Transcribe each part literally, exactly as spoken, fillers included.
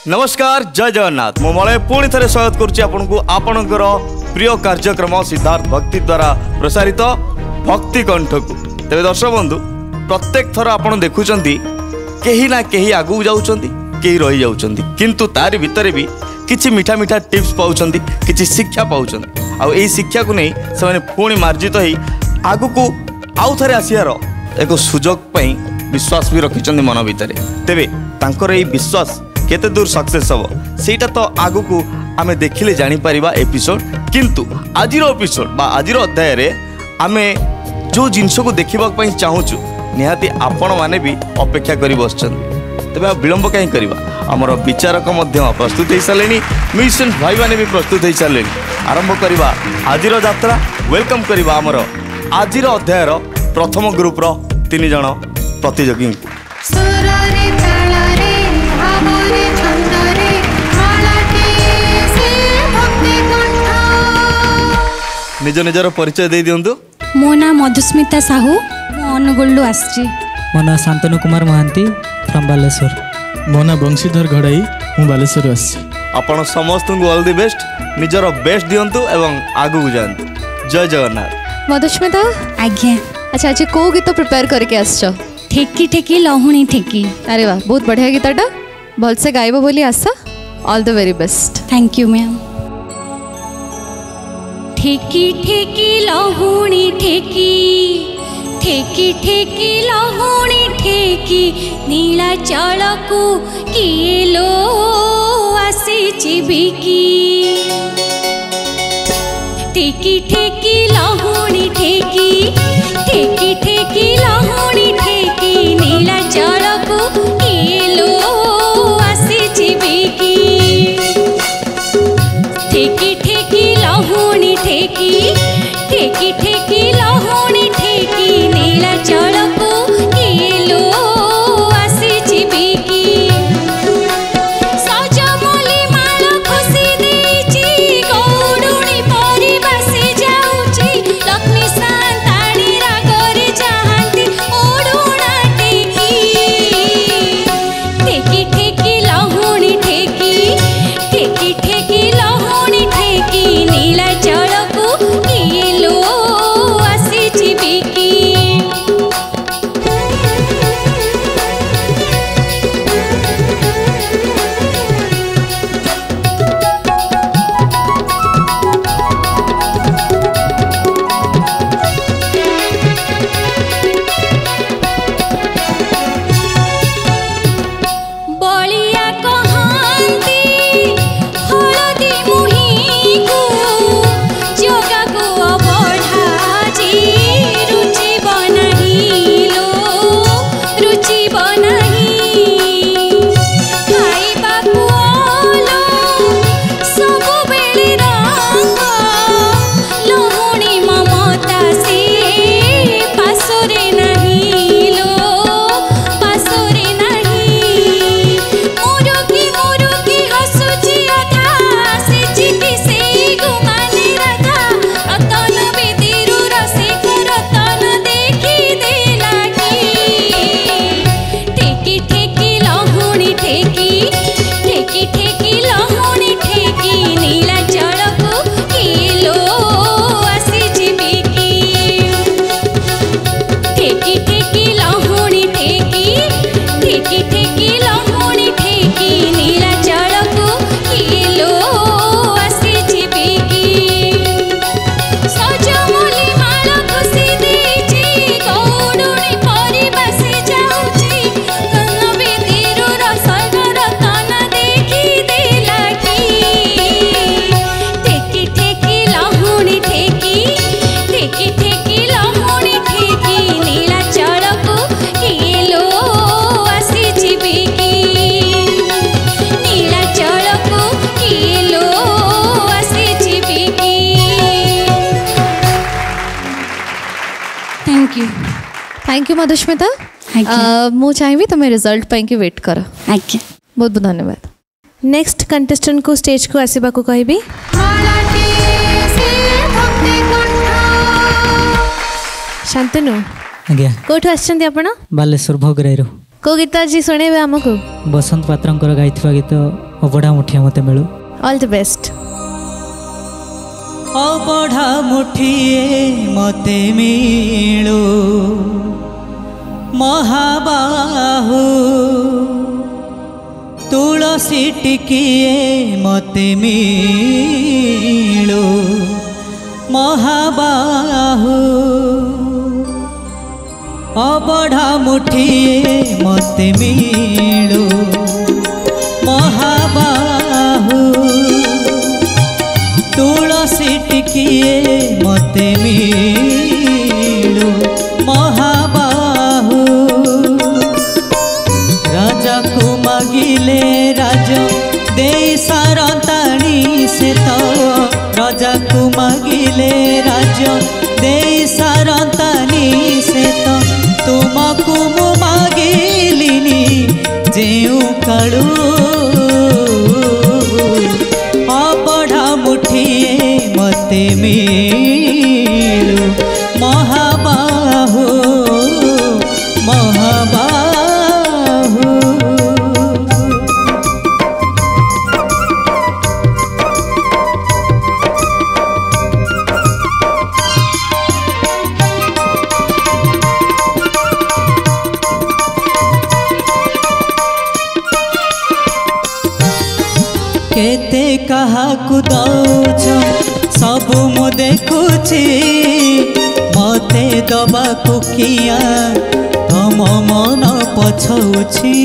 नमस्कार जय जगन्नाथ मो मलय पुणी थे स्वागत करुच्ची आपको आपणकर प्रिय कार्यक्रम सिद्धार्थ भक्ति द्वारा प्रसारित भक्ति कंठ को तेरे दर्शक बंधु प्रत्येक थर आपड़ देखुं कहीं ना कहीं आगू जाऊँच कहीं रही जाऊँच किंतु तारि भितर भी किछि मीठा मीठा टिप्स पाउछ किछि शिक्षा पाउछ आ एही शिक्षा को नहीं से पुणी मार्जित हो आगु को आउ थे आसियार एक सुजोग पई विश्वास भी रखिछन्ति मन भितर तेबे तांकर एही विश्वास केते दूर सक्सेस हम सेटा तो आगु को आमे देखिले जानी परिबा एपिसोड किंतु आजिर एपिसोड बा आजिर अध्याय रे आमे जो जिनस को देखिबा पई चाहूछु निहाती आपण माने भी अपेक्षा करी बसछन तेबे विलंब कहीं करबा आमर विचारक मध्य प्रस्तुत हो सारे म्यूजिशियन भाई माने भी प्रस्तुत हो सारे आरंभ करबा आजिर यात्रा वेलकम करबा आमर आजिर अध्यायर प्रथम ग्रुप रो तीन जण प्रतियोगी निज निजर परिचय दे दियंतु। मो ना मधुस्मिता साहू मो अनुगुल आसची। मो ना शांतनु कुमार महांती फ्रॉम बालेश्वर। मो ना बंशीधर घड़ाई मु बालेश्वर आसची। आपण समस्त को ऑल द बेस्ट निजर बेस्ट दियंतु एवं आगु को जानतु। जय जगन्नाथ। मधुस्मिता आज्ञा। अच्छा आज को गीत प्रिपेयर करके आसछ? ठेकी ठेकी लहुणी ठेकी। अरे वाह बहुत बढ़िया गीतटा भल से गाइबो बोली आशा all the very best. Thank you ma'am. ठेकी ठेकी लहुणी ठेकी ठेकी ठेकी लहुणी ठेकी नीला चलकू किए लो आसी बिकी। ठेकी ठेकी लहुणी ठेकी ठेकी ठेकी लहुणी ठेकी नीला चलकू किए लो आसी बिकी। ठेकी ठेकी लहुणी ठेकी ठेकी ठेकी लहुणी ठेकी नीला चलकू किए लो आसी बिकी। सजमली माल खुशी देची गौडुणी परी बसी जाउची लक्ष्मी सांताणी रागरे चाहंती ओडुणा टेकी। ठेकी ठेकी लहुणी ठेकी ठेकी ठेकी लहुणी ठेकी नीला चलकू किए लो आसी बिकी। बलिया कहांती हलदी मुहीकू जगाको अबढाजी रुचि बनाहिलो रुचि बनाही। खाइबा पुअलो सबु बेले रंग लहुणी ममता से पासोरे नाहिलो पासोरे नाही। मुरुकी मुरुकी हसुची अधा से चिति से गुमाने राधा रतन बेदिरु रसिक रतन देखी देला की। ठेकी ठेकी लहुणी ठेकी ठेकी ठेकी लहुणी ठेकी नीला चलकू किए लो आसी बिकी। ठेकी ठेकी लहुणी ठेकी ठेकी ठेकी लहुणी ठेकी नीला चलकू किए लो आसी बिकी। सजमली माल खुशी देची गौडुणी परी बसी जाउची कन्न बेदिरु रसग रतन देखी देला की। ठेकी ठेकी लहुणी ठेकी ठेकी ठेकी लहुणी ठेकी नीला चलकू किए लो आसी बिकी। नीला चलकू किए लो आसी बिकी। Thank you. Thank you Madhusmita. आज्ञा। मु चाहिए तुम्हें रिजल्ट पाई कि वेट कर। आज्ञा। बहुत बहुत धन्यवाद। नेक्स्ट कंटेस्टेंट को स्टेज को आसवा को कहबी। शांतनु आज्ञा। कोठु आछंती आपण? बालेश्वर भोगराई रो। को गीत आज शुणेबे हमको? बसंत पात्रंकर गाइथिबा गीत ଅବଢ଼ା ମୁଠିଏ ମୋତେ ମିଳୁ। All the best. ଅବଢ଼ା ମୁଠିଏ ମୋତେ ମିଳୁ ମହାବାହୁ, ତୁଳସୀ ଟିକିଏ ମୋତେ ମିଳୁ ମହାବାହୁ, ଅବଢ଼ା ମୁଠିଏ ମୋତେ ମିଳୁ ମହାବାହୁ, ତୁଳସୀ ଟିକିଏ ମୋତେ ମିଳୁ ମହାବାହୁ। ରାଜାକୁ ମାଗିଲେ ରାଜ ଦେଇ ସାରନ୍ତାଣି ସେ ତ, ରାଜାକୁ ମାଗିଲେ ରାଜ ଦେଇ ସାରନ୍ତାଣି ସେ ତ, ତୁମକୁ ମୁଁ ମାଗିଲିନି ଯେଉଁ କାଳୁ, ଅବଢ଼ା ମୁଠିଏ ମୋତେ ମିଳୁ ମହାବାହୁ ମହାବାହୁ। केते काहाकु दौछ सबु मु देखुछि, मते दबाकु किया तम मन पछौछि।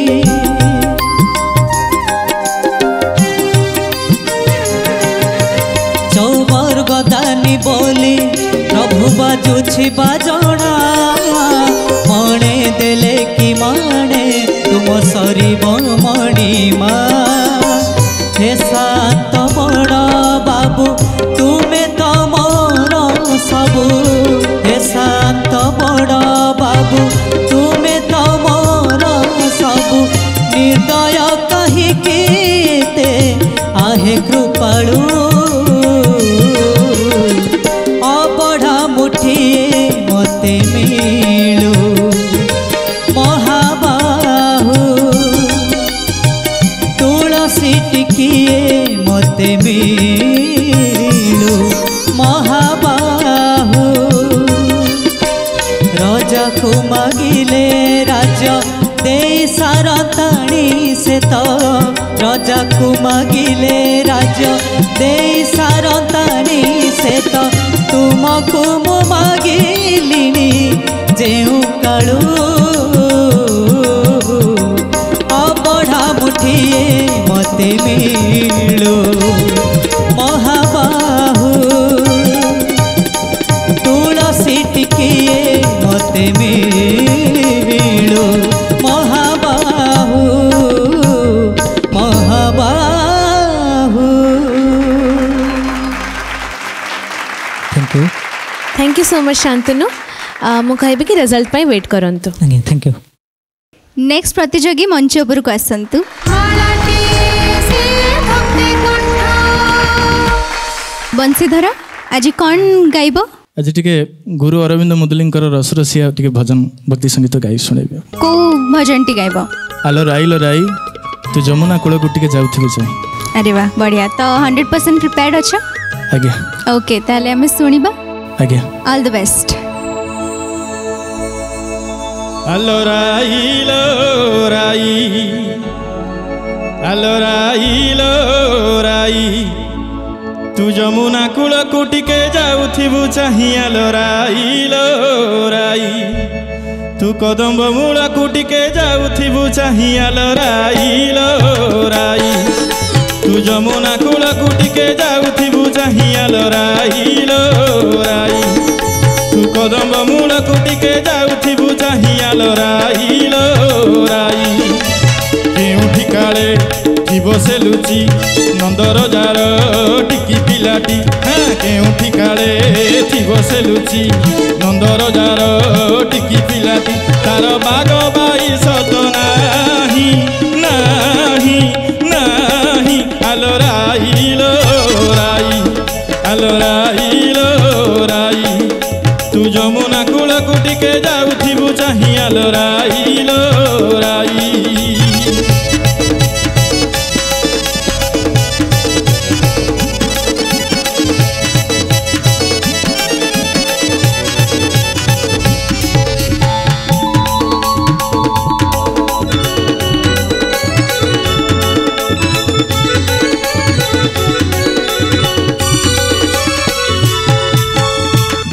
चौबर गदानी बोली प्रभु बाजुछि बाजणा, मणे देले कि माणे तुम सरीब मणिमा। हे शांत बड़ बाबू तुमे तो मोर सबू, हे शांत बड़ बाबू तुमे तो मोर सबू, निर्दय कहिके आहे कृपालु, अबढ़ा मुठिए मते मिलू महाबाहु, तुलसी टिकिए मते मिलू महाबाहु। राजा को मागिले राजा दे सारताणी से तो, राजा को मागिले राजा दे सारताणी से तो, तुमको मो मागिलिनी जेउ कालू, अबढ़ा मुठिए मते मिलू महाबाहु, तुलसी टिकिए मते मिलू Mahabahu Mahabahu. Thank you thank you so much Shantanu. मु कहबी कि रिजल्ट पाई वेट करंतु। Thank you. नेक्स्ट प्रतियोगी मंच उपरको आसंतु। बंशीधर आज कौन गाइब? आज टिके गुरु अरविंद मुदुलिंकर रसरसिया टिके भजन भक्ति संगीत गाई सुनेबे। को भजन टी गाइब? आलो राई लो राई तू जमुना कूल को टिके जाउथिबे छै। अरे वाह बढ़िया। तो हंड्रेड परसेंट प्रिपेयर्ड अच्छा? आज्ञा। ओके ताले हमें सुनिबा। आज्ञा। All the best. आलो राई लो राई, आलो राई लो राई तू जमुना कूल को टिके जाउथिबु चाहि। आलो राई लो राई तू कदम्ब मूल को टिके जाउथिबु चाहि। आलो राई लो राई तू जमुना कूल को टिके जाउथिबु चाहि। आलो राई लो राई तू कदम्ब मूल को टिके जाउथिबु चाहि। आलो राई लो राई केउठी काले थिबो से लुचि नंदर जार टिकी पिलाटी। हाँ केउठी काले थिबो से लुचि नंदर जार टिकी पिलाटी। तार बाग बाई सत नाही नाही नाही। आलो राई लो राई, आलो राई लो राई तू जमुना कूल को टिके जाउथिबु चाहि। आलो राई लो राई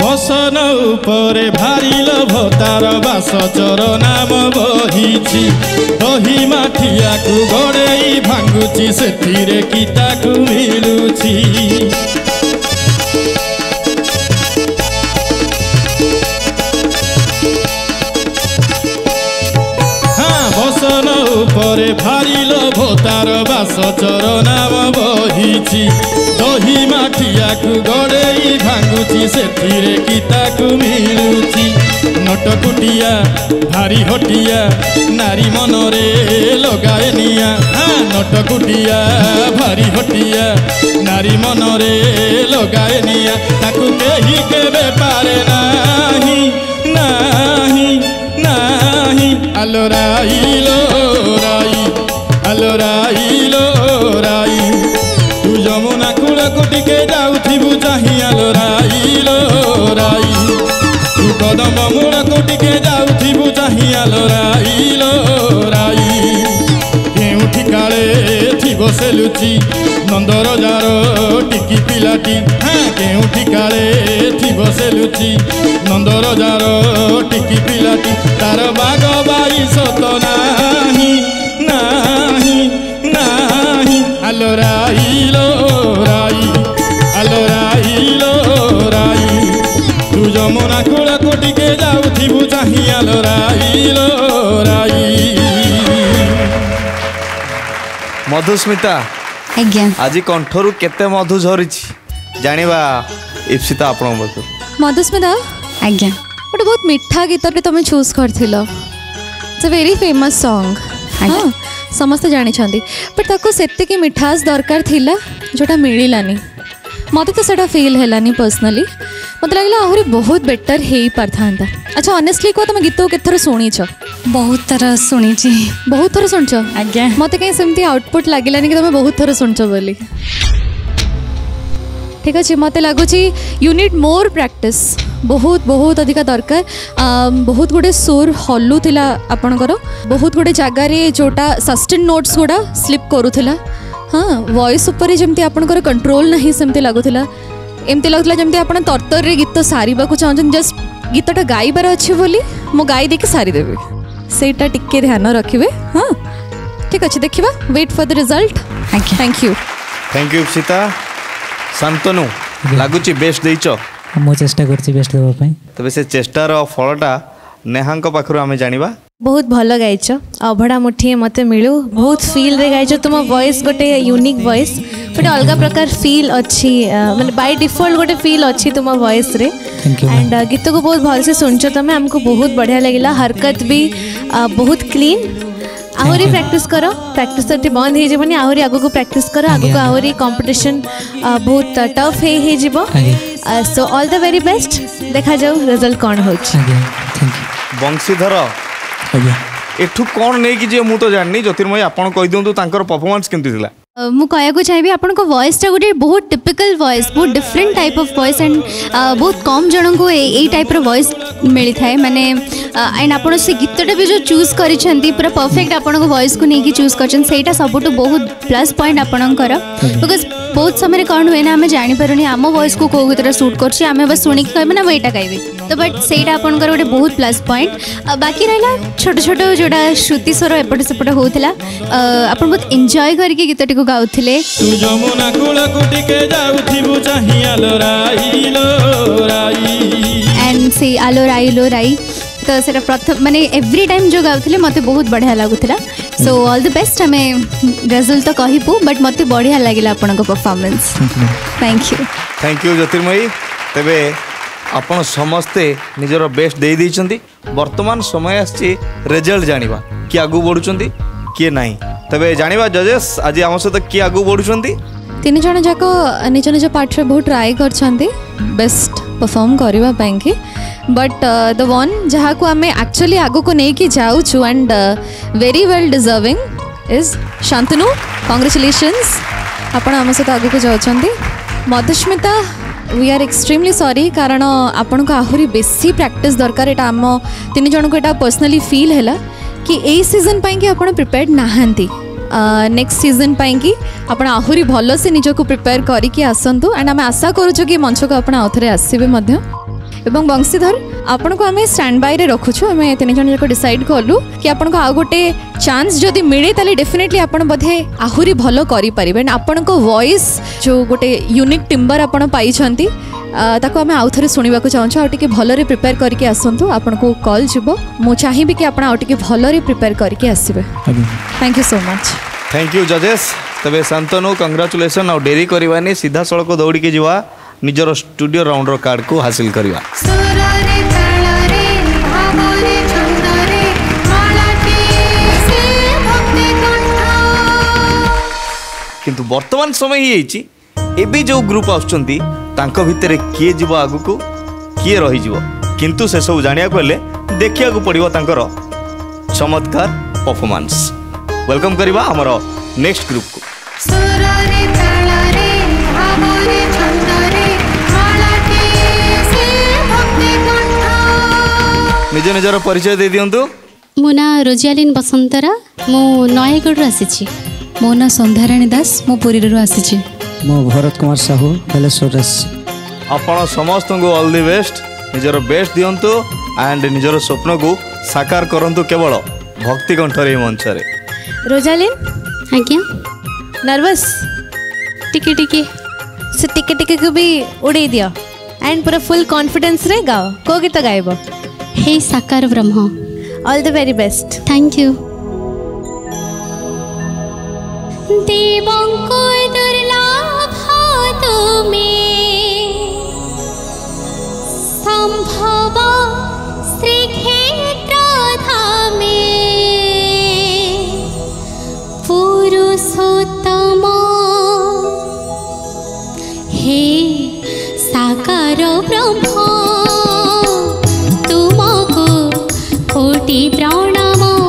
बसन उपरे भारी लोभ तार बास चोर नाम बहिछि दही माठिया को गड़ेई भांगुछि सेथिरे किता को मिलुछि बसन उपरे भारी लोभ तार बास चोर नाम बहिछि दही माठिया को गड़ेई भांगुछि सेथिरे किता को मिलुछि नटकुटिया भारी हटिया नारी मनरे लगाए निया हाँ नटकुटिया भारी हटिया नारी मनरे लगाए निया ताकू केही केबे पारे नाही नाही नाही आलो राई लो राई आलो राई लो राई तू यमुना कूल कोटिके जाउथिबु चाहि आलो राई लो राई तू कदम मूल कोटिके जाउथिबु चाहि आलो राई लो राई केउठी काले थिबो से लुचि नंदर जार टिकी पिलाटी हाँ केउठी काले थिबो से लुचि नंदर जार टिकी पिलाटी तार बाग बाई सत नाही नाही नाही आलो राई लो राई आलो राई लो राई तू यमुना कूल कोटिके जाउथिबु चाहि आलो राई लो राई मधुस्मिता आज्ञा आज कंठरू केते मधु झरीछि जानिबा इप्सिता आपण बतु मधुस्मिता आज्ञा गोटे बहुत मिठा गीतटे तुम चूज करथिलो it's a very famous song हाँ समस्ते जानी बट ताको सेतिकी मिठास दरकार थिला जोटा मिलानी मत तो सेटा फील हैलानी पर्सनली मत लगे आहरी बहुत बेटर हो पार था। अच्छा ऑनेस्टली कह तुम गीत केत थर शुणी बहुत थर शुणी बहुत थर शुणच आज्ञा मत कहीं सेमती आउटपुट लगिलानी कि तुम बहुत थर शुणच बोली ठीक अच्छे मत लगुच यू नीड मोर प्रैक्टिस बहुत बहुत अधिक दरकार बहुत गुड़े सुर हलुला आपणकर बहुत गुड़े जगार जोटा सस्टेन नोट्स गुड़ा स्लिप करूला हाँ वॉइस उपर जमती आपणकर कंट्रोल नहीं सेमती लगुला एमती लगुला जमती आप तरतर गीत सारे चाहते जस्ट गीतटा गाइबार अच्छे बोली मो गाई देकी सारीदेवी सेटा टिके ध्यान रखिए हाँ ठीक अच्छे देखा wait for the result thank you thank you Sita Shantanu लगुच बेस्ट देच मो चेष्टा करछि बेस्ट देबा पई तबे से चेष्टार फलटा नेहांक पाखरु आमे जानिबा बहुत भल गाइच अभड़ा मुठिए मत मिलू बहुत फील रे गाइच तुम वॉइस गोटे यूनिक वॉइस गोटे अलग प्रकार फील अच्छी माने बाय डिफॉल्ट गोटे फील अच्छी तुम वॉइस रे एंड गीत को बहुत भल से सुनछ तुम हमको बहुत बढ़िया लगिला हरकत भी बहुत क्लीन आहरी प्रैक्टिस करो प्रैक्टिस तो बंद हो जाए आहरी आगो को प्रैक्टिस करो आगो को आहरी कंपटीशन बहुत टफ है so all the very best देखा जाऊ रिजल्ट कौन हो बंशीधर एठू कौन नहीं कि जे मु तो जाननी ज्योतिर्मय आपण कहि दियंतु तांकर परफॉर्मेंस केमति थिला मु कहया चाहिए आपण को वॉइस टा गोटे बहुत टिपिकल वॉइस बहुत different type of voice and बहुत कम जन को यही टाइप रो वॉइस मिली थाए माने एंड आपण से गीतटा भी जो चूज करिसेंती पूरा परफेक्ट आपण को वॉइस को नहीं कि चूज करछन सेटा सबटो बहुत प्लस पॉइंट आपणकर बिकॉज बहुत समय कौन हुए ना आम जापर आम वॉइस को कौ गीतटा सूट कर आम बस शुणी कहबे ना मुझे गाइबी तो बट सेटा आपणकर गोटे बहुत प्लस पॉइंट बाकी रहा छोट छोट जोड़ा श्रुति स्वर एपटे सेपटे होता आप बहुत एंजॉय करके गीतटी को गाउथिले एंड से आलो राई लो राई तो सेटा प्रथम माने एवरी टाइम जो गाउथिले मते बहुत बढ़िया लागुथिला सो ऑल द बेस्ट हमें रिजल्ट तो कहबू बट मते बढ़िया लागिला आपन को performance thank you thank you Jyotirmayi तेबे आपण समस्ते निजर बेस्ट दे दैछंती वर्तमान समय आछि रिजल्ट जानिबा कि आगु बढ़ुचंती कि नहीं तबे जानिबा जजेस आज आम सहित कि आगु बढ़ुचंती तीन जन जाक निज निज पार्ट रे बहुत ट्राई करछंती बेस्ट परफॉर्म करबा ପାଇଁ कि बट द वन जहाँ को आम एक्चुअली आगो को नहीं कि जाऊँ and very well deserving is Shantanu congratulations आपण आम सहित आगो को जाउछंती Madhusmita we are extremely sorry कारण आपण को आहरी बेसी प्रैक्टिस दरकार एटा आम तीन जन को एटा पर्सनली फील हैला कि ए सीजन पाई कि आपण प्रिपेयर्ड नाहांती नेक्स्ट सीजन पाई कि आपण आहरी भल से निज को प्रिपेयर करिके आसंतु एंड आम आशा करूछु कि मंच को आपण आउथरे आसीबे मध्य एवं बंशीधर आपण को आम स्टैंड बाय रे रखुछु आम तीन जन जाक डिसाइड कलु कि आपण को आ गोटे चांस जदि मिले ताले डेफिनेटली आपण बोधे आहुरी भलो करि परिबे आपण को वॉइस जो गोटे यूनिक टिम्बर आपण पाई छंती ताको आम आउ थे शुणा चाहूँ आउटे भलरे प्रिपेयर करके आसतु आपन को कॉल जीव मु चाहिए कि आप आउटे भलरे प्रिपेयर करके आसबे thank you so much thank you जजेस तबे शांतनु कंग्राचुलेसन और डेरी करवानी सीधा सड़क दौड़ी के जीवा निजर स्टूडियो राउंड रो कार्ड को हासिल करवा किंतु वर्तमान समय ही एबी जो ग्रुप आछंती तांको भितरे किए जीव आगु को किए रही जीव किंतु से सब जानिया को देखिया को पड़िबो तांकर चमत्कार परफॉर्मेंस वेलकम करबा हमर नेक्स्ट ग्रुप को निज निजर परिचय दे दियंतु मो ना रोजियालिन बसंतरा मो नयगढ़ आसी मो ना संध्याराणी दास मो पुरी रो आसी मो भरत कुमार साहू बालेश्वर आपण समस्त को ऑल द बेस्ट निजर बेस्ट दियंतु एंड निजर स्वप्न को साकार करंतु केवल भक्ति कंठरे मंच रे रोजालिन आज्ञा नर्वस टिके टिके से टिके टिके को भी उड़े दियो एंड पूरा फुल कॉन्फिडेंस रे गाओ को गीत गाइबो हे साकार ब्रह्म all the very best thank you देवंको दुर्लभ तुम्हें संभव श्रीक्षेत्र धामे पुरुषोत्तम हे साकार ब्रह्म तुमको कोटि प्रणाम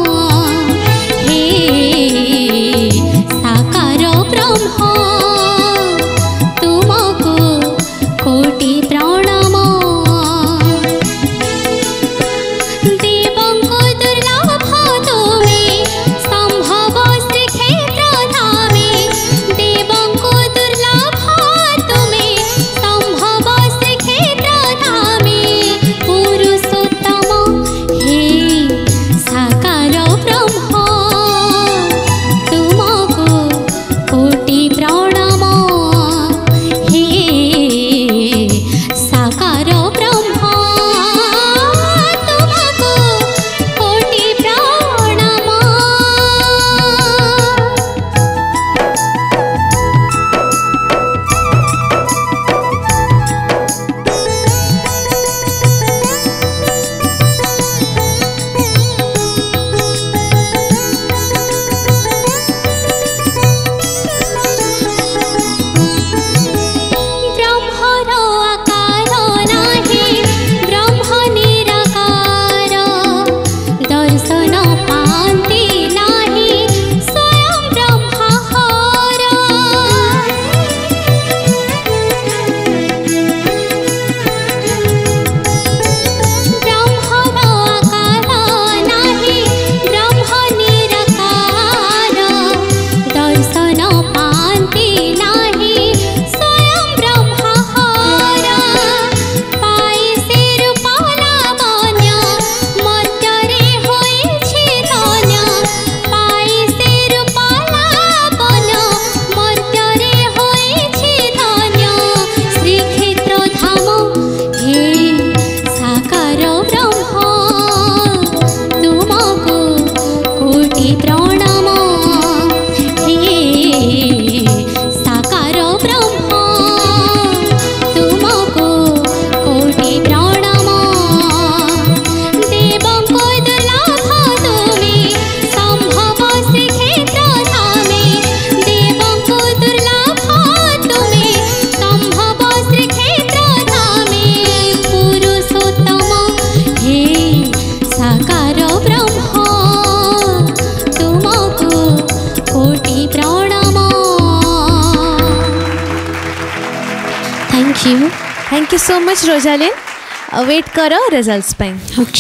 thank you so much Rojalin wait करो रिजल्ट्स पे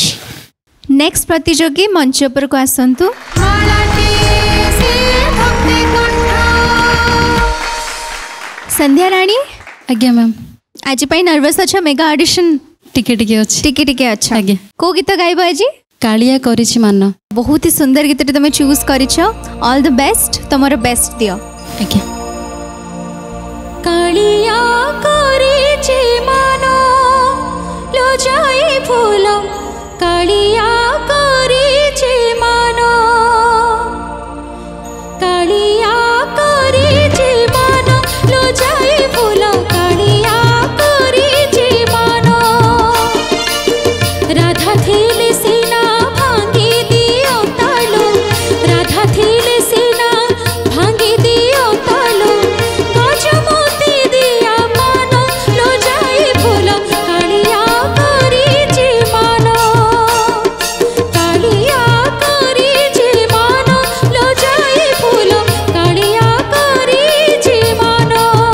नेक्स्ट प्रतियोगी मंच पर को आसंतु संध्या राणी आज्ञा मैम आज पाई नर्वस अच्छा मेगा ऑडिशन टिके टिके अछि टिके टिके अच्छा आगे को गीत गाइबो आज कालिया करिछि मान बहुत ही सुंदर गीत तुम चूज करिछ ऑल द बेस्ट तुमर बेस्ट दियो आगे कालिया करिछि मान लो जाई फूल कालिया करिछि मान कालिया करिछि मान लो जाई फूल कालिया करिछि मान राधा थिले सीना भांगी दियो तालो राधा थिले सीना भांगी दियो तालो गजमोती दिया मान लो जाई फूल कालिया करिछि मान कालिया करिछि मान लो जाई फूल कालिया करिछि मान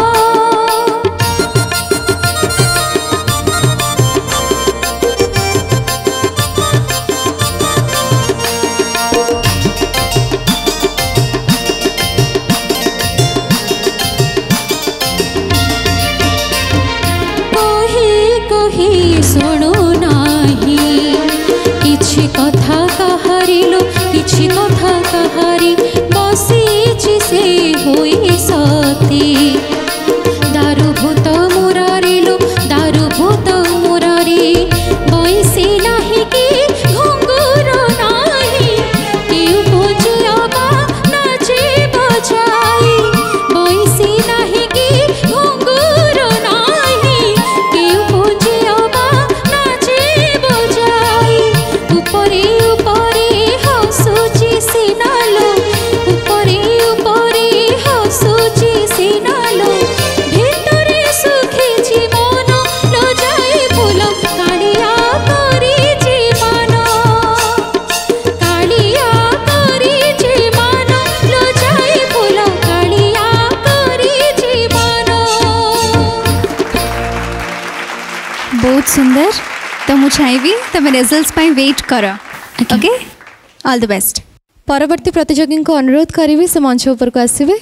कही कही शुणु नाही किछि कथा कहारिलो किछि कथा कहारी बसिछि से होई सती दारु भूत मुरारिलो दारु भूत मुरारी बैसी नाही कि घुंगुर नाही केउ बुझियाबा नाचे बजाई बैसी नाही कि घुंगुर नाही केउ बुझियाबा नाचे बजाई उपरे उपरे हसुची सिनालो उपरे उपरे हसुची सिनालो भितरे सुखिछि मन लो जाई फूल कालिया करिछि मान कालिया करिछि मान लो जाई फूल कालिया करिछि मान बहुत सुंदर तो मु चाहबी तुम रिजल्ट्स पाई वेट कर ओके ऑल द बेस्ट परवर्ती प्रतियोगी को अनुरोध करी से मंच ऊपर को आसवे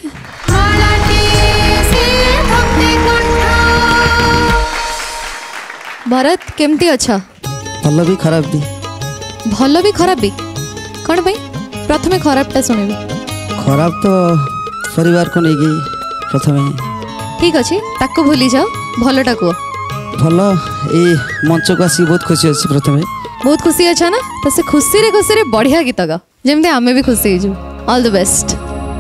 भरत केमती अच्छा भल भी खराब भी भल भी खराब भी कौन भाई प्रथमे खराबटा शुणवे खराब तो परिवार को नहीं गई प्रथमे ठीक अच्छे ताको भूली जाओ भलटा कह भल ये मंच को आसी बहुत खुशी अच्छी प्रथमे बहुत खुशी अच्छा ना तो से खुशी रे खुशी रे बढ़िया गीत गा जमते आमे भी खुशी हो ऑल द बेस्ट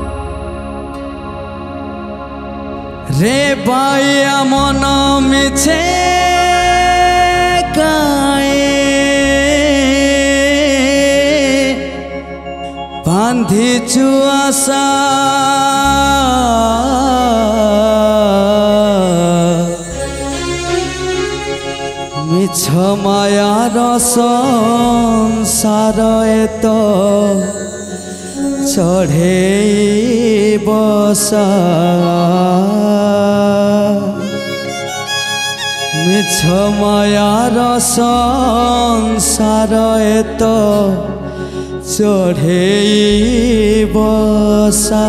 रे बाया मन मिछे गाए बांधिछु आशा मिछ मायार संसार एत चढ़े बसा मिछ मायार संसार एत चढ़े बसा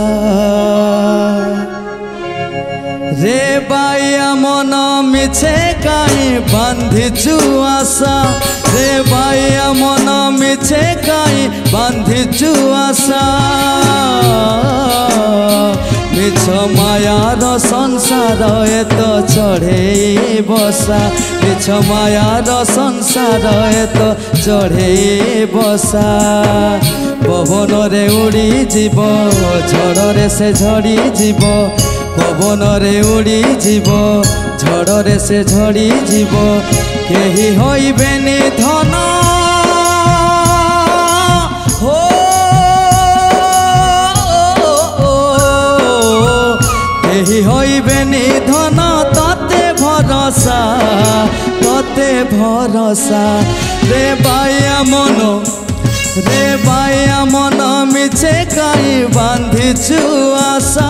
रे बाया मन मिछे काई बांधिछु आशा रे बाया मन मिछे काई बांधिछु आशा मिछ मायार संसार एत चढ़े बसा मिछ मायार संसार एत चढ़े बसा पवन रे उड़ी जीव झड़ रे से झड़ी जीव पवन रे उड़ी जीव झड़ रे से झड़ी जीव केही होइबेनी धन हो केही होइबेनी धन तते भरोसा तते भरोसा रे बाया मन रे बाया मन मिछे काई बांधिछु आशा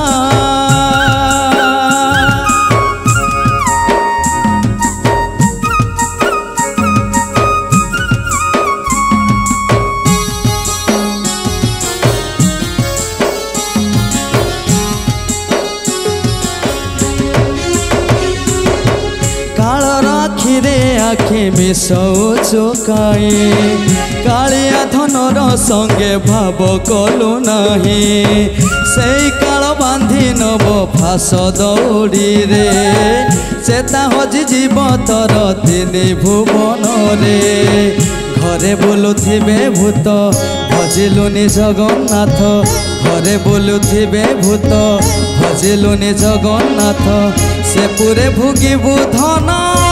आखि मिसौचु काई कालिया धनर संगे भाव कलु नहीं से काल बांधि नब फास दौड़ी रे चेता हजि जीव तर तीन भुवन रे घरे बोलुथिबे भूत भजिलुनि जगन्नाथ घरे बोलुथिबे भूत भजिलुनि जगन्नाथ से पुरे भुगिबु धन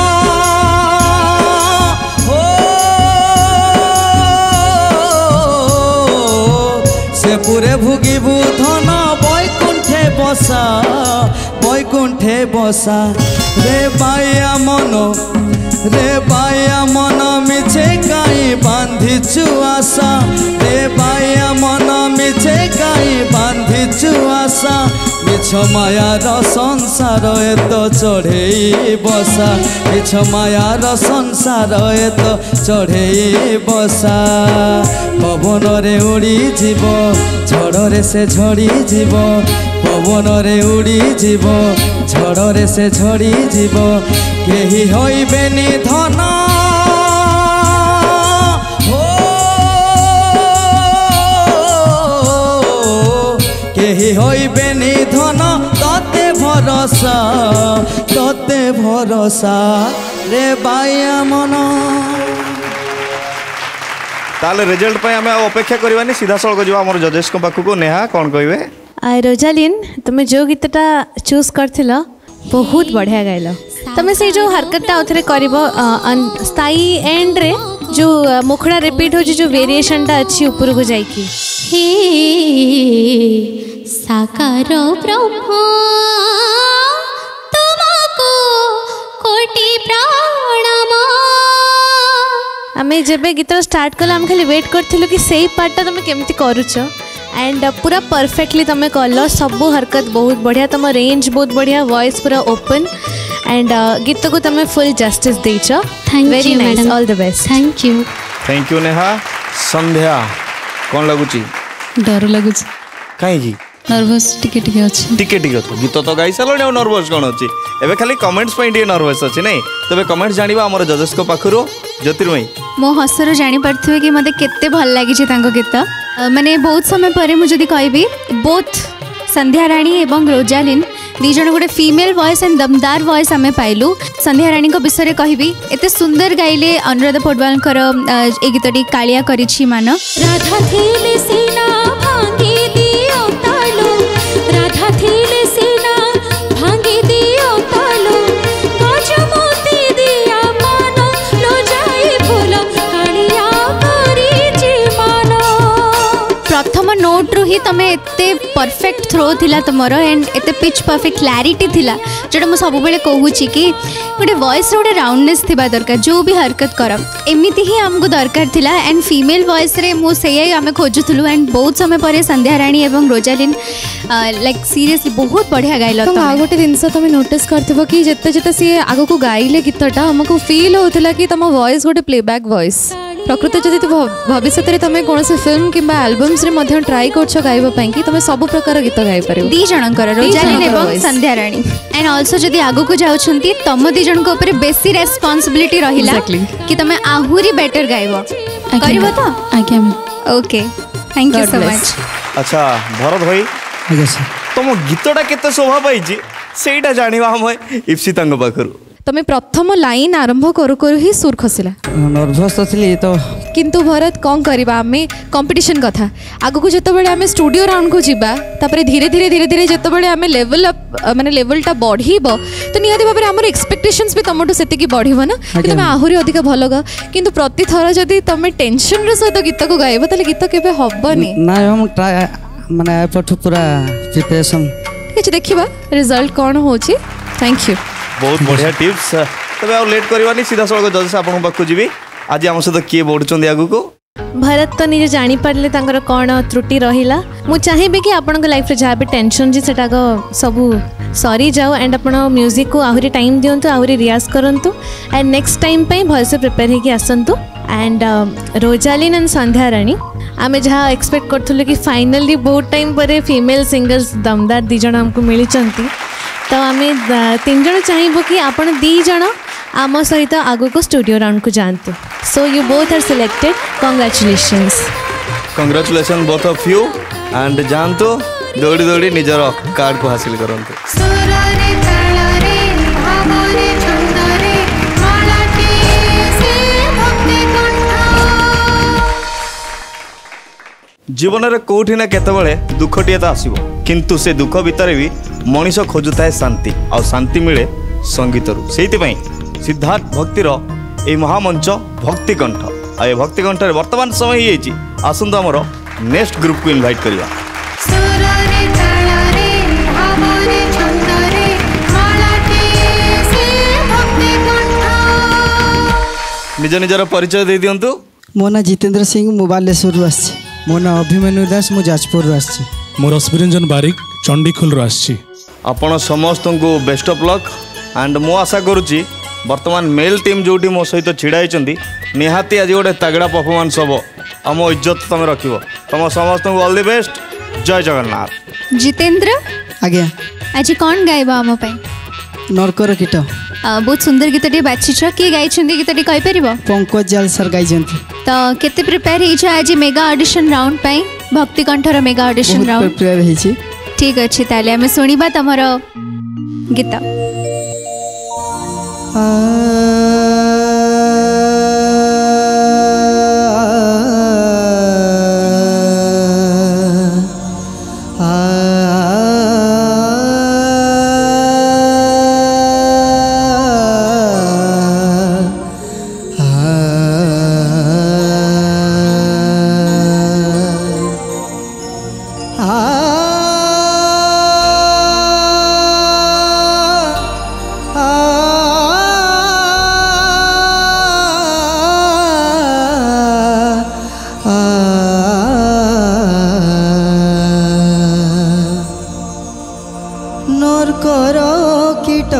से पुरे भुगिबु धन बैकुंठे बसा बैकुंठे बसा रे बाया मन रे बाया मन मिछे काई बांधिचु आशा रे बाया मन मिछे काई बांधिचु आशा मिछ मायार संसार एत चढ़े बसा मिछ मायार संसार एत चढ़े बसा पवन रे उड़ी जीव झड़ रे से झड़ी जीव पवन रे उड़ी जीव झड़ रे से झड़ी जीव केही होइबेनि धन केही होइबेनि धन तते भरोसा तते भरोसा रे बाया मन ताले रिजल्ट पे हमें अपेक्षा करवानी सीधा सड़क जो आम जजेस को पाखक नेहा कौन कहबे रोजालिन तुम जो गीतटा चूज करथिल बहुत बढ़िया गाइल तुम से जो हरकतटा आउथरे करबो स्थायी एंड रे जो मुखड़ा रिपीट हो जो वेरिएशनटा अच्छी ऊपर को जाई की हे साकार ब्रह्म तुमको कोटि प्रणाम आमे जेबे गीत स्टार्ट कला हम खाली वेट करथिलु कि सेही पार्टटा तुम केमती करूछ एंड पूरा परफेक्टली तुम कल सब हरकत बहुत बढ़िया तुम रेंज बहुत बढ़िया वॉइस पूरा ओपन एंड गीत को तुम फुल जस्टिस देछ very nice all the best thank you thank you Neha Sandhya कौन लगुची डर लगुच कहीं नर्वस टिके टिके अछि टिके टिके तो गीत तो गाई सालो नर्वस कौन अच्छी एबे खाली कमेंट्स पे टिके नर्वस अछि नहीं तबे कमेंट्स जानिबा हमर जजेस को पाखरो ज्योतिर्मयी मो हसर जानी पड़थुवे कि मते केते भल लागि छै तांको गीत माने बहुत समय परे मु जदी कहबी बोथ संध्या रानी एवं रोजालिन दी जन गोटे फीमेल वॉइस एंड दमदार वॉइस आमे पाइलु संध्या रानी को विषय रे कहबी एते सुंदर गाइले अनुराधा पौडवाल कर ए गीतटी कालिया करिछि मान राधा थीले सीना भांगी दियो तालो राधा थीले सीना भांगी दियो तालो गज मोती दिया मानो लो जाई फूल कालिया करिछि मान प्रथम नोट रु ही तमे एते परफेक्ट थ्रो थिला तुमरो एंड एते पिच परफेक्ट क्लैरिटी थिला जोटा मु सब बेले कहूची कि गोटे वॉइस गोटे राउंडनेस थिबा दरकार जो भी हरकत कर एमिति ही हमको दरकार थिला एंड फीमेल वॉइस रे मु सेया आमे खोजुथुलु एंड बहुत समय परे संध्या रानी एवं रोजालिन लाइक सीरियसली बहुत बढ़िया गाइल तो आ गोटे जिनस तुम नोटिस करथिबो कि जते जते सी आगो को गाइले गीतटा हमको फील होतला कि तम वॉइस गोटे प्लेबैक वॉइस प्रकृत जदि भविष्य में तुम कौन फिल्म किंबा एल्बम्स रे मध्य ट्राई करछ गाइबा पई कि तुम सब प्रकार गीत गाइ परिबो दी जनकर रोजालिन एवं संध्या रानी एंड आल्सो जदि आगो को जाउछंती तम दी जन को ऊपर बेसी रेस्पोंसिबिलिटी रहिला कि तुम आहुरी बेटर गाइबो करबो तो आज्ञा okay thank you so much अच्छा भरत भाई आज्ञा सर तुम गीतटा केते शोभा पाइछि सेटा जानिबा हम इप्सितांग पाखरु तुम्हें प्रथम लाइन आरंभ करू करू ही सुर खसला नर्भस तो थी तो किंतु भरत कौन करवा आम कंपटीशन कथा आग को जो आम स्टूडियो राउंड को जीवा तापर धीरे धीरे धीरे धीरे जो आम लेवल अप माने लेवलटा बढ़ीब तो निहाती भाव में आम एक्सपेक्टेशंस भी तुमठू से बढ़िब ना कि तुम आहरी अधिक भल गा किंतु प्रति थर जदि तुम टेंशन सहित गीत को गाइब ताले गीत केबे हबनी ना हम ट्राई माने एपठ पूरा प्रिपरेशन ठीक है देखिबा रिजल्ट कौन होची थैंक यू बहुत बढ़िया टिप्स तबे और लेट करवानी सीधा सड़क जज आपन पाखु जीवी आज हम सहित किए बढ़ुचंदी आगु को भरत तो निजे जानी पारले तांकर कौन त्रुटि रहिला मु चाहिबे कि आपन लाइफ रे जहाँ भी टेंशन जी सेटा को सबू सरी जाओ एंड अपन म्यूजिक को आहुरी टाइम दियंतु आहुरी रियाज करंतु एंड नेक्स्ट टाइम पे भलसे प्रिपेयर हेकि आसंतु एंड रोजालिन एंड संध्या रानी आमे जहाँ एक्सपेक्ट करथुले कि फाइनली बहुत टाइम पर फीमेल सिंगर्स दमदार दी जण हमको मिली चंती तो आमे तीन जण चाहिबो कि आपण दी जण आम सहित आगु को स्टूडियो राउंड को जानतु so you both are selected congratulations congratulation both of you and जानतु दौड़ी दौड़ी निजर कार्ड को हासिल करंतु जीवन में कौटी ना केतबेले दुखटीए तो आसब किंतु से दुख भितर भी मनीष खोजुए शांति आउ शांति मिले संगीतरू से सिद्धार्थ भक्तिर ये महामंच भक्ति कंठ आ भक्ति कंठ वर्तमान समय ही आसतु आमर नेक्स्ट ग्रुप को इनवाइट करवा निज निजर परिचय दे दिंतु मो ना जितेंद्र सिंह मु बालेश्वर आसी मो ना अभिमन्यु दास मु जाजपुर आसी मोर रश्मिरंजन बारिक चंडीखोल आसी आपण समस्त को बेस्ट ऑफ लक एंड मु आशा करुच्ची वर्तमान मेल टीम जो मो सहित छिड़ा निहाती आज गोटे तगड़ा परफॉर्मेंस हम आम इज्जत तुम रख तुम समस्त को ऑल द बेस्ट जय जगन्नाथ जितेंद्र आज्ञा आज कौन गाइबा आम पे नरकर कीट बहुत सुंदर गीतटी बाछिछ किए गाई गीतटी कहि परिबो पंकज जाल सर गाई तो केते प्रिपेयर हेछ आज मेगा ऑडिशन राउंड पई भक्ति कंठर मेगा ऑडिशन राउंड प्रिपेयर हेछि ठीक अछि ताले हमें सुनिबा तमरो गीत नरकर कीट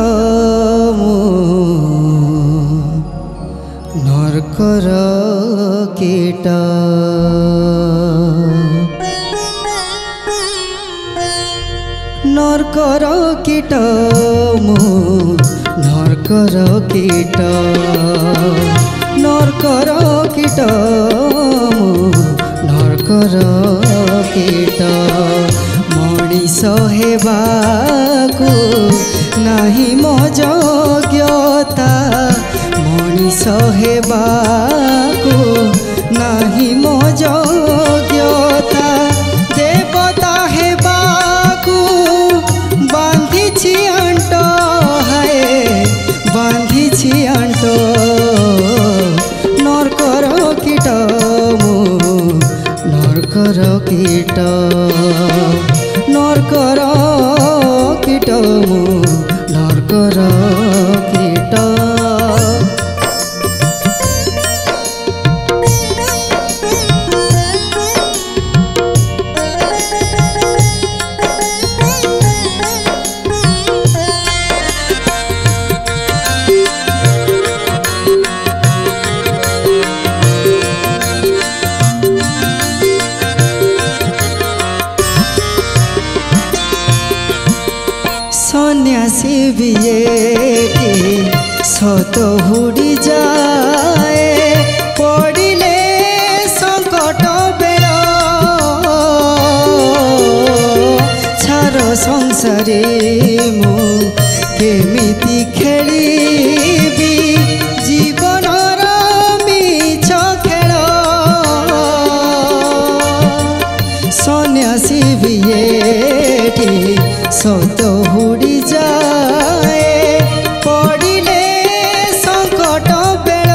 नरकर कीट नरकर कीट नरकर कीट नरकर कीट नरकर कीट मनीष हेबाकु नाही मो योग्यता मनीष हेबाकु नाही मो योग्यता देवता हेबाकु बांधिछि अंट हाय बांधिछि अंट नरकर कीट नरकर कीट नरकर कीट नरकर कीट सन्यासी बिये के सत हुड़ी जाए पड़िले संकट बेल छार संसारे मु केमिति खेलिबी जीवनर मिछ खेल सन्यासी बिये सत हुड़ी जाए पड़िले संकट बेल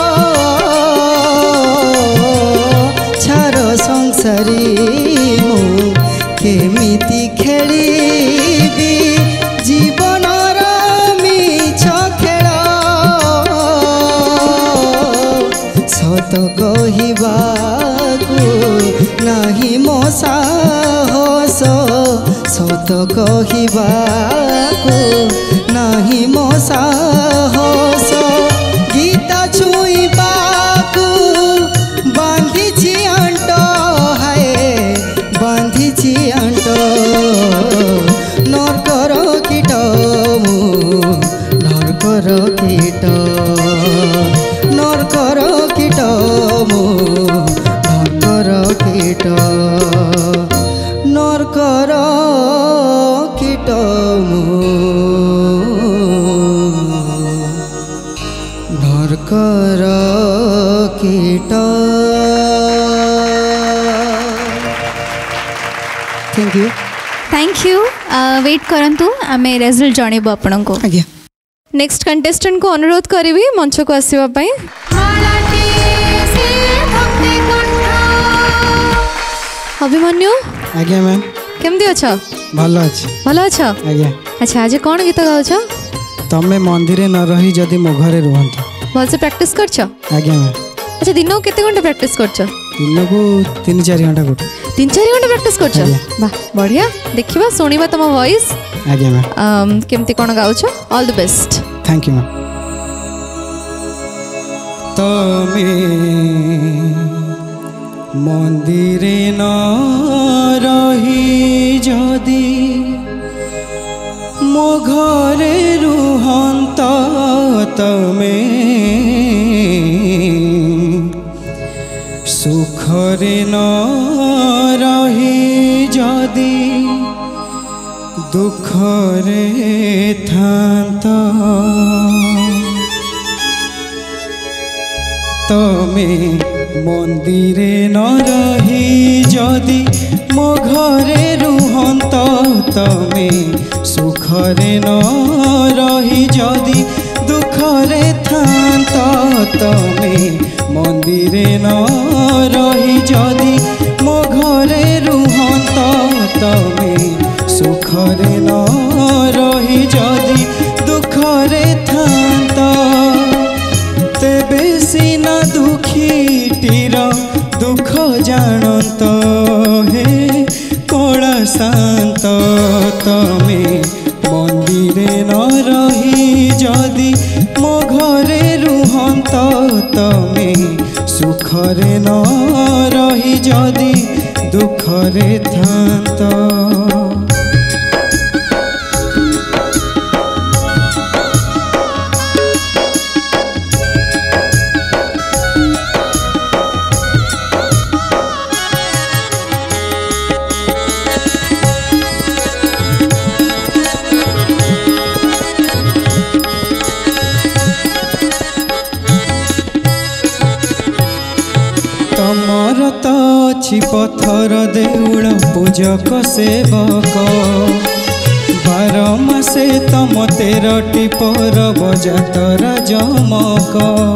छार संसारी मु केमिति खेलिबी जीवनर मिछ खेल सत कहिबाकु नाही मो साहस सत कहिबाकु नाही मो साहस गीता छुईबाकु बांधिछि अंट हाय बांधिछि अंट नरकर कीट नरकर कीट कीट thank you thank you wait करंतु आमे रिजल्ट जणेबो आपनको आज्ञा नेक्स्ट कंटेस्टेंट को अनुरोध करी मंच को आसवा पाई अभिमन्यु आज्ञा मैम केमती अछ भल अच्छे भल अछ आज्ञा अच्छा आज कौन गीत गाउछ तमे मंदिर न रही जदि मो घरे रुहंत भल से प्रैक्टिस करछ आज्ञा मैम अच्छा दिन को केते घंटा प्रैक्टिस करछ दिन को तीन चार घंटा गोटे तीन चार घंटा प्रैक्टिस करछ वाह बढ़िया देखिबा सुनिबा तम वॉइस आज्ञा मैम केमती कोन गाउछ all the best thank you ma'am तमे मंदिरे न रही जदि मो घरे रुहंत तमे सुखरे न रही जदि दुखरे थांत तमे मंदिरे न रही जदि मो घरे रुहंत तमे सुखरे न रही जदि दुखरे थांत तमे मंदिरे न रही जदि मो घरे रुहंत तमे सुखरे न रही जदि दुखरे थांत तेबे सीना दुखीटीर दुख जानत हे कड़ा शांत तमे मंदिरे न रही जदि मो घरे रुहंत तमे सुखरे न रही जदि दुखरे थांत पत्थर देउल पूजक सेवक बार मासे तम तेरटी पर बजातर जमक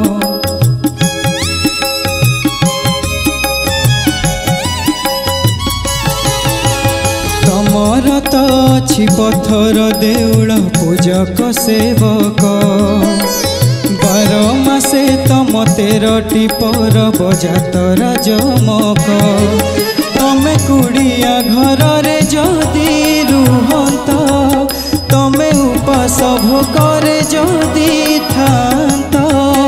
तमर तो अछि पत्थर देउल पूजक सेवक बार मासे तम तेरटी पर बजातर जमक तमे कुड़िया घर रे जदि रुहंत तमे उपास भोकरे जदि थांत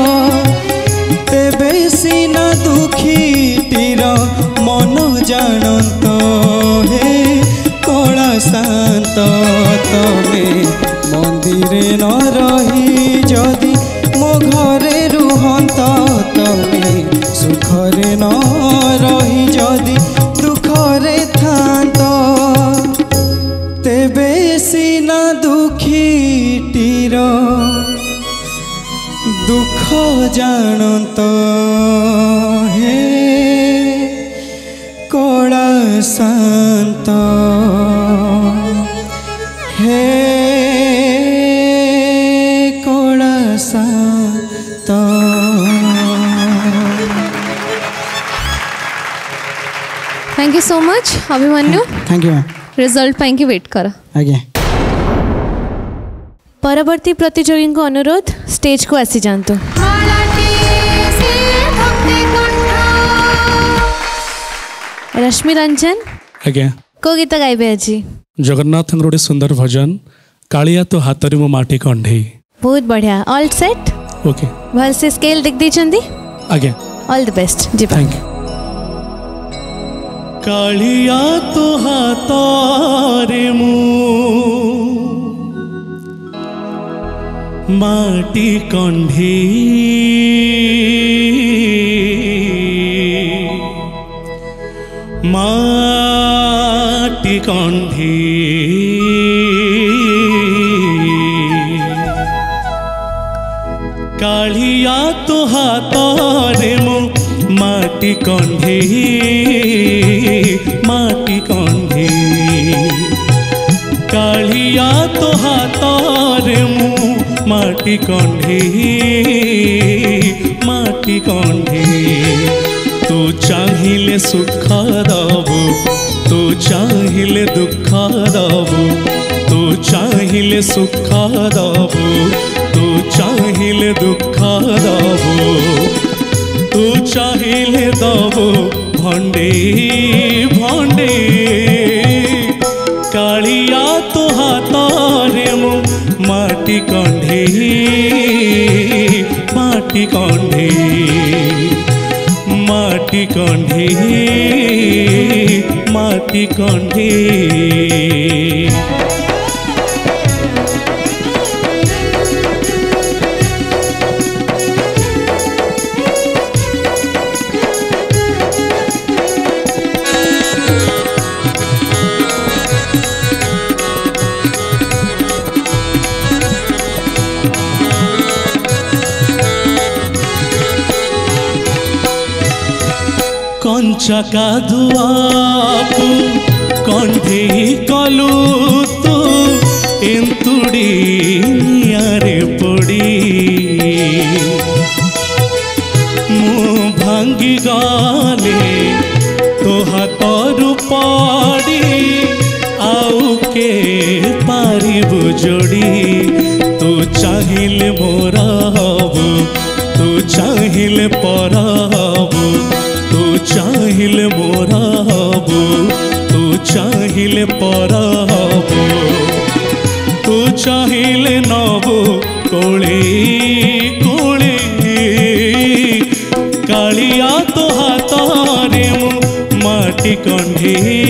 तेबे सीना दुखीटीर मन जानत हे कला शांत तमे मंदिरे न रही जदि मो घरे रुहंत तमे सुखरे न रही जदि दुखरे थांत तेबे सीना दुखीटीर दुख जानत हे कला शांत हे कला शांत thank you so much Abhimanyu thank you ma'am result पाई कि वेट कर आज्ञा परवर्ती प्रतियोगी को अनुरोध स्टेज को आसी जातु रश्मि रंजन आज्ञा को गीत गाइबे आज जगन्नाथ गोटे सुंदर भजन कालिया तो हाथ मो माटी कंढे बहुत बढ़िया ऑल सेट ओके भल से स्केल देख दी आज्ञा ऑल द बेस्ट जी थैंक यू कालिया तो हाथ मु माटी कंढी माटी कंढी कालिया तो हाथ मु माटी कंढेई माटी कंढेई कालिया तो हाथरे मु माटी कंढेई माटी कंढेई तू चाहिए सुख दबु तू चाहिए दुख दबु तू चाहिए सुख दबु तू चाहिए दुख दबु तू चाहिए दबु भंडे भंडे कालिया तो हाथरे मु माटी कंढेई माटी कंढेई माटी कंढेई माटी कंढेई कंचा कादुआ को कंढेई कलु तू एंतुड़ी नियारे पड़ी मु भांगी गले तो हाथरू पड़ी आउ के पारिबु जोड़ी तू चाहिए मोर हबु तू चाहिए पर हबु तू चाहिए मोर हबु तू चाहिए पर हबु तू चाहिए नबु कोले कोले कालिया तो हाथरे मु माटी कंढेई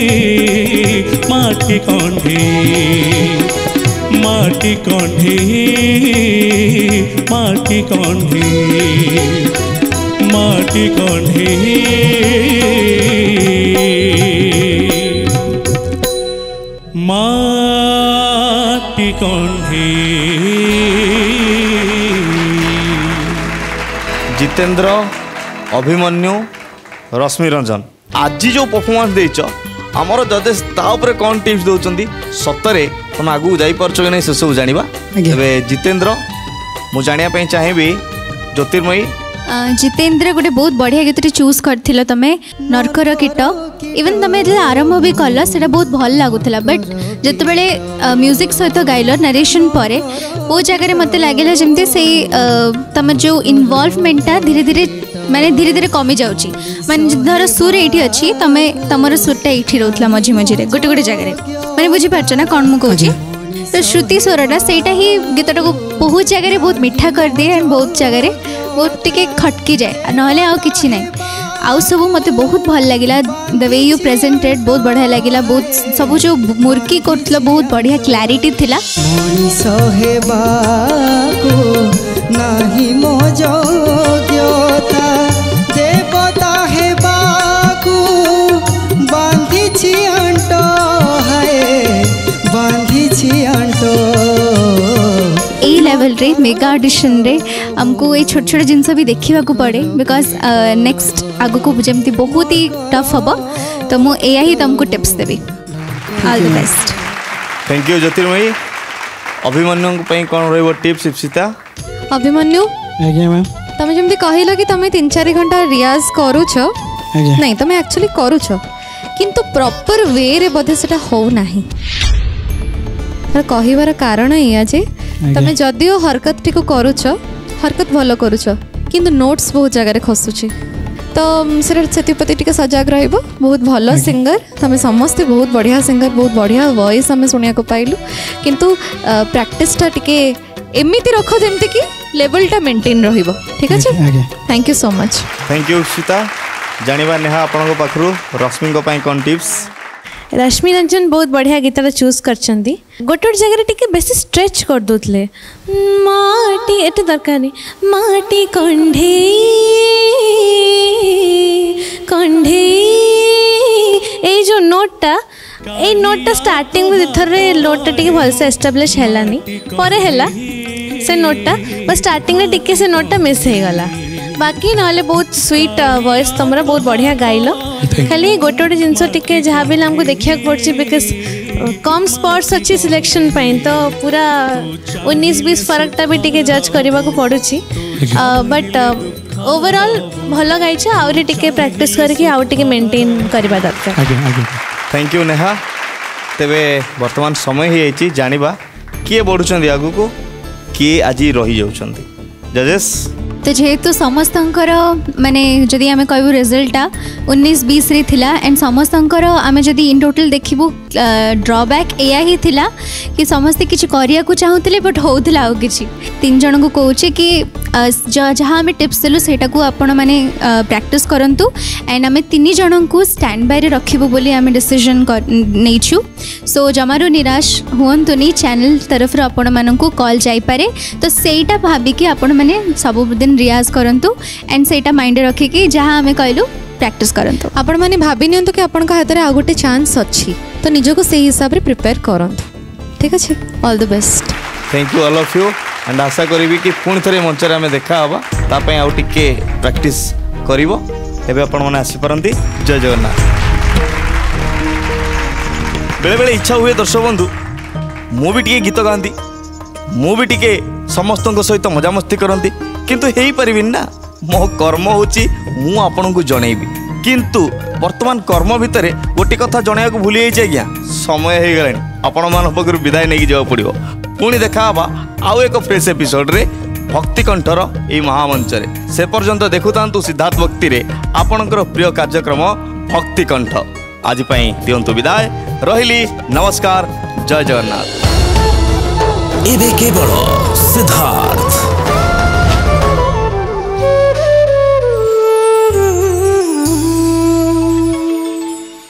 माटी कंढेई माटी कंढेई माटी कंढेई माटी कंढेई माटी कंढेई। जितेंद्र अभिमन्यु रश्मि रंजन आज जो परफॉर्मेंस देच आमर जजेस तापर कौन टिप्स दौरान सतरे तुम आगू जापर कि नहीं से सब जाना तेज जितेंद्र मु जानापी चाहिए ज्योतिर्मयी जितेंद्र गोटे बहुत बढ़िया गीत चूज कर तमें नरकर कीट इवन तुम जो आरंभ भी कल से बहुत भल लगुला बट जितेबले म्यूजिक सहित गाइल नरेशन पर वो जगह मत लगे जमती से तुम जो इनवॉल्वमेंटा धीरे धीरे माने धीरे धीरे कमी जाऊँगी माने धर सुर ये अच्छी तुम तुम सुरटा ये रोला मझी मझे गोटे गोटे जगह मैंने बुझीपार ना कौन मुझे तो श्रुति स्वरटा से ही गीतटा को बहुत जगह बहुत मीठा कर दिए एंड बहुत जगह वो टिके खटकी जाए ना आउ कि ना आउ सब मत बहुत भल लगे द वे यू प्रेजेंटेड बहुत बढ़िया लगे बहुत सब जो मुर्की कर बहुत बढ़िया क्लारिटी थिला देवता हेबाकू बांधी छी अंटो है बांधी छी अंटो यही लेवल रे मेगा ऑडिशन रे हमको ये छोट छोट जिनस भी देखा पड़े बिकॉज नेक्स्ट आगु को जमती बहुत ही टफ हम तो मुझे ही तुमको टिप्स देवी all the best thank you Jyotirmayi Abhimanyu कौन रही टिप्स इप्सिता अभिमन्यु आज्ञा मैम तुम जमी कहल कि तुम तीन चार घंटा रियाज करुच नहीं तुम एक्चुअली करुच किंतु प्रॉपर वे रे बोधे सेटा हो नाही कहबार कारण या जे तुम जदिओ हरकत टी करुच हरकत भल करुच किंतु नोट्स बहुत जगह खसुची तो से सजग रही बहुत भल सिंगर तुम समस्ते बहुत बढ़िया सिंगर बहुत बढ़िया वॉइस आम शुणा पाइलु किंतु प्रैक्टिस टा टिके एमती रख जमती कि लेवल टा मेंटेन रहिबो ठीक अच्छे thank you so much thank you Sita जानिबा नेहा आपन पाखरु रश्मि को पई कोन टिप्स रश्मि रंजन बहुत बढ़िया गीतटा चूज करछंदी गोटे गोटे जगह टिके बेसी स्ट्रेच कर दोतले माटी एटे दरकार नहीं माटी कंढे कंढे ए जो नोटटा ए नोटटा स्टार्टिंग में थर नोटटा टिके भल से एस्टैब्लिश हैलानी परे हैला से नोटटा बस स्टार्टिंग रे टिके से नोटटा मिस हे गला बाकी ना बहुत स्वीट वॉइस तुमरा बहुत बढ़िया गाइल खाली गोटे गोटे जिनस टिके जहाँ भी हमको देखा पड़े बिकज कम स्पॉट्स अच्छी सिलेक्शन पाई तो पूरा उन्नीस बीस फरकटा भी टिके जज करने को पड़ुची बट ओवरऑल भल गाई आहरी टिके प्रैक्टिस करके आउ टिके मेंटेन करबा दरकार। Thank you Neha. तेबे वर्तमान समय ही जानिबा किए बढ़ुचंदी आगु को किए आज रही जाउचंदी जजेस। तो जेहेतु समस्तंकर माने जदि आमे कहबो रिजल्टा उन्नीस बीस रे थिला एंड समस्तंकर आमे जदि इन टोटल देखिबो ड्रॉबैक एया ही थिला कि समस्त किछि करिया को चाहुतले बट होउतला आ किछि तीन जन को कहूचे कि जहाँ आम टिप्स देलु सेटा को आपण माने प्रैक्टिस करंतु एंड आमे तीन जन को स्टैंड बाय रे रखिबो बोली आमे डिसीजन नेछु। सो जमारो निराश हुअंतुनी चैनल तरफ आपण मानन को कॉल जाई पारे तो सेटा भाबी कि आपण माने सब दिन रियाज करंतु एंड सेटा माइंड रखी कि जहाँ आमे कहलु प्रैक्टिस करंतु। आपण माने भाबी नियंतु कि आपण का हाथ रे आ गोटे चांस अछि तो निजो को सही हिसाब रे प्रिपेयर करंतु। ठीक अछि all the best. Thank you all of you and आशा करी कि पुणी थे मंच में देखा हवा तापे आउ टिके प्रैक्टिस करिवो एबे आपण माने आसी परंती। जय जगन्नाथ। बेले बेले इच्छा हुए दर्शक बंधु मु भी टिके गीत गांती मु भी टिके समस्त सहित मजामस्ती करती किंतु हेई परिबिन ना मो कर्म होची मु आपन को जणेबी किंतु वर्तमान कर्म भितर गोटे कथा जणया को भूली जाइए आज्ञा समय हो गलानी आपण मान पगर विदाय नहीं जावा पड़िबो। पुणी देखा हवा आउ एक फ्रेश एपिसोड रे भक्ति कंठर ए महामंच रे से पर्यंत देखुतांतु सिद्धार्थ भक्ति रे आपणकर प्रिय कार्यक्रम भक्ति कंठ आज पई दियंतु विदाय रहिली। नमस्कार जय जगन्नाथ। एबे केवल सिद्धार्थ।